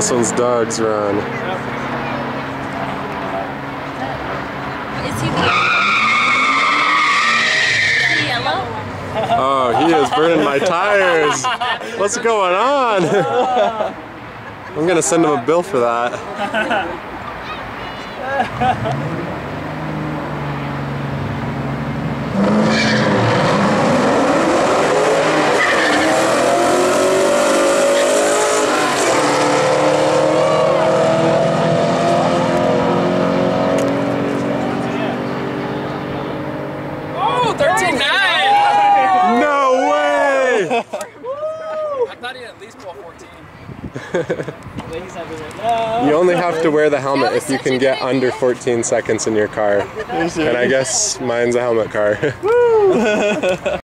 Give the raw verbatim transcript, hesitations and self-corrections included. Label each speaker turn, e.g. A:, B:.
A: This one's Doug's run.
B: Is he the yellow?
A: Oh, he is burning my tires. What's going on? I'm gonna send him a bill for that.
C: thirteen nine!
A: No way!
C: I thought he had at least pull fourteen.
A: You only have to wear the helmet if you can get under fourteen seconds in your car. And I guess mine's a helmet car.